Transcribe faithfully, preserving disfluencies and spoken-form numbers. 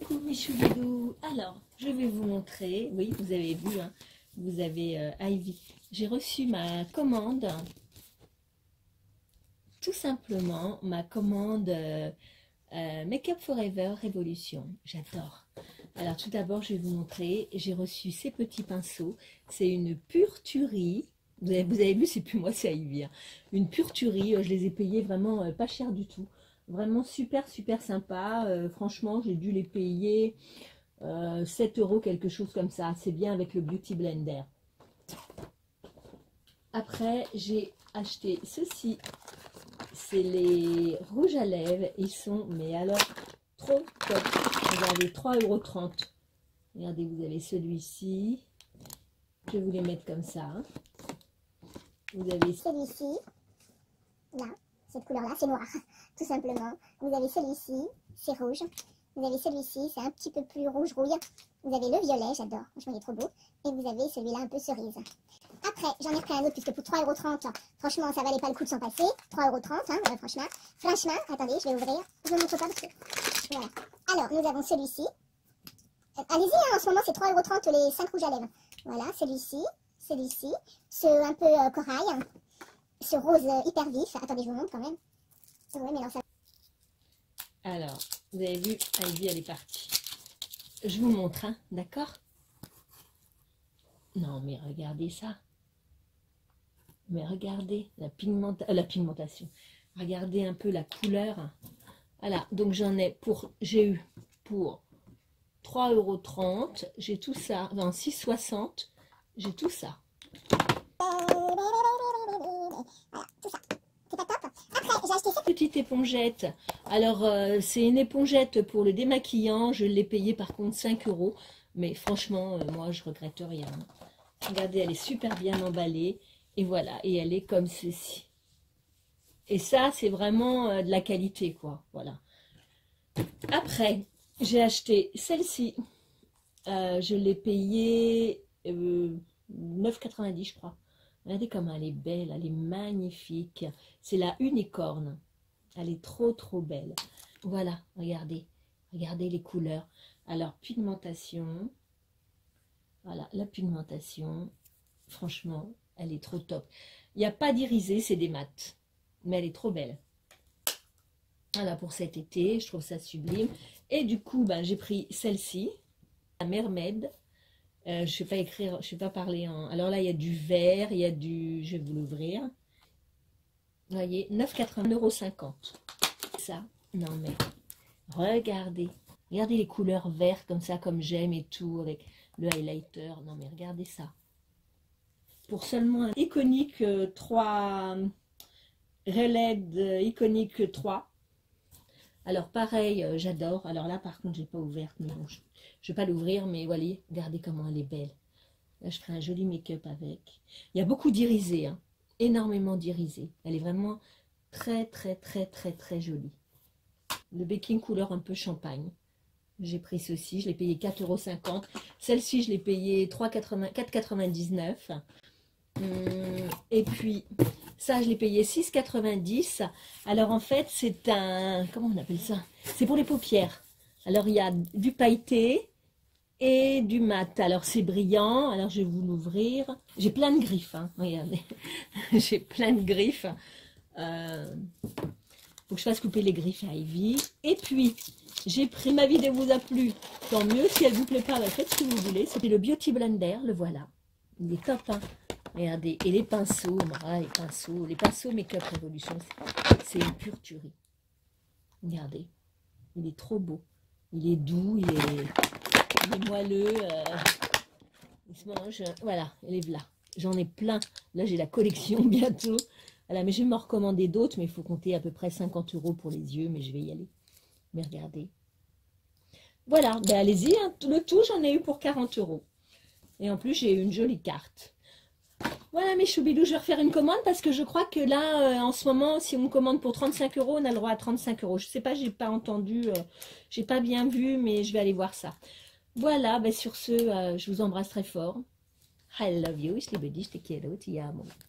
Coucou mes choubidous. Alors, je vais vous montrer, oui, vous avez vu, hein, vous avez euh, Ivy. J'ai reçu ma commande, tout simplement, ma commande euh, euh, Make Up Forever Révolution. J'adore. Alors, tout d'abord, je vais vous montrer, j'ai reçu ces petits pinceaux. C'est une pure tuerie. Vous avez, vous avez vu, c'est plus moi, c'est Ivy. Hein. Une pure tuerie, je les ai payés vraiment euh, pas cher du tout. Vraiment super, super sympa. Euh, franchement, j'ai dû les payer euh, sept euros, quelque chose comme ça. C'est bien avec le Beauty Blender. Après, j'ai acheté ceci. C'est les rouges à lèvres. Ils sont, mais alors, trop top. Regardez, trois euros trente. Regardez, vous avez celui-ci. Je vais vous les mettre comme ça. Hein. Vous avez celui-ci. Là. Cette couleur-là, c'est noir, tout simplement. Vous avez celui-ci, c'est rouge. Vous avez celui-ci, c'est un petit peu plus rouge-rouille. Vous avez le violet, j'adore, franchement il est trop beau. Et vous avez celui-là un peu cerise. Après, j'en ai repris un autre, puisque pour trois euros trente, franchement, ça valait pas le coup de s'en passer. trois euros trente, hein, euh, franchement. Franchement, attendez, je vais ouvrir. Je ne vous montre pas parce que... Voilà. Alors, nous avons celui-ci. Euh, Allez-y, hein, en ce moment, c'est trois euros trente les cinq rouges à lèvres. Voilà, celui-ci, celui-ci. Ce un peu euh, corail. Ce rose hyper vif. Attendez, je vous montre quand même. Oui, mais non, ça... Alors, vous avez vu, Ivy, elle est partie. Je vous montre, hein, d'accord? Non, mais regardez ça. Mais regardez la, pigmenta... euh, la pigmentation. Regardez un peu la couleur. Voilà, donc j'en ai pour... J'ai eu pour trois euros trente. J'ai tout ça. Dans six euros soixante. J'ai tout ça. Voilà, tout ça. C'est pas top. Après, j'ai acheté cette petite épongette. Alors, euh, c'est une épongette pour le démaquillant. Je l'ai payé par contre cinq euros. Mais franchement, euh, moi, je regrette rien. Regardez, elle est super bien emballée. Et voilà, et elle est comme ceci. Et ça, c'est vraiment euh, de la qualité, quoi. Voilà. Après, j'ai acheté celle-ci. Euh, je l'ai payée euh, neuf euros quatre-vingt-dix, je crois. Regardez comme elle est belle, elle est magnifique. C'est la unicorne. Elle est trop, trop belle. Voilà, regardez. Regardez les couleurs. Alors, pigmentation. Voilà, la pigmentation. Franchement, elle est trop top. Il n'y a pas d'irisé, c'est des mats. Mais elle est trop belle. Voilà, pour cet été, je trouve ça sublime. Et du coup, ben, j'ai pris celle-ci, la Mermaid. Euh, je ne sais pas écrire, je ne sais pas parler en... Alors là, il y a du vert, il y a du... Je vais vous l'ouvrir. Vous voyez, neuf euros cinquante. Ça, non mais, regardez. Regardez les couleurs vertes comme ça, comme j'aime et tout, avec le highlighter. Non mais regardez ça. Pour seulement un iconique euh, trois... Reled euh, iconique trois. Alors pareil, euh, j'adore. Alors là, par contre, je n'ai pas ouverte, mais bon, je ne vais pas l'ouvrir, mais voilà, regardez comment elle est belle. Là, je ferai un joli make-up avec. Il y a beaucoup d'irisé, hein, énormément d'irisé. Elle est vraiment très, très, très, très, très jolie. Le baking couleur un peu champagne. J'ai pris ceci, je l'ai payé quatre euros cinquante. Celle-ci, je l'ai payé quatre euros quatre-vingt-dix-neuf. Hum, et puis, ça, je l'ai payé six euros quatre-vingt-dix. Alors, en fait, c'est un... Comment on appelle ça? C'est pour les paupières. Alors, il y a du pailleté et du mat. Alors, c'est brillant. Alors, je vais vous l'ouvrir. J'ai plein de griffes. Hein. Regardez. J'ai plein de griffes. Euh... Faut que je fasse couper les griffes à Ivy. Et puis, j'ai pris... Ma vidéo vous a plu. Tant mieux. Si elle ne vous plaît pas, faites ce que vous voulez. C'était le Beauty Blender. Le voilà. Il est top, hein. Regardez, et les pinceaux, ah, les pinceaux, les pinceaux Make-up Révolution, c'est une pure tuerie. Regardez, il est trop beau. Il est doux, il est, il est moelleux, euh, il se mange, voilà, il est là. J'en ai plein. Là, j'ai la collection bientôt. Voilà, mais je vais m'en recommander d'autres, mais il faut compter à peu près cinquante euros pour les yeux, mais je vais y aller. Mais regardez. Voilà, ben allez-y, hein, le tout, j'en ai eu pour quarante euros. Et en plus, j'ai eu une jolie carte. Voilà mes choubidous, je vais refaire une commande parce que je crois que là, euh, en ce moment, si on me commande pour trente-cinq euros, on a le droit à trente-cinq euros. Je ne sais pas, j'ai pas entendu, euh, j'ai pas bien vu, mais je vais aller voir ça. Voilà, ben sur ce, euh, je vous embrasse très fort. I love you, ich liebe dich, te quiero, ti amo.